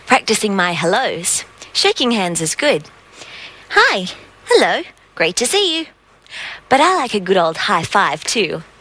practicing my hellos. Shaking hands is good. Hi, hello, great to see you. But I like a good old high five too.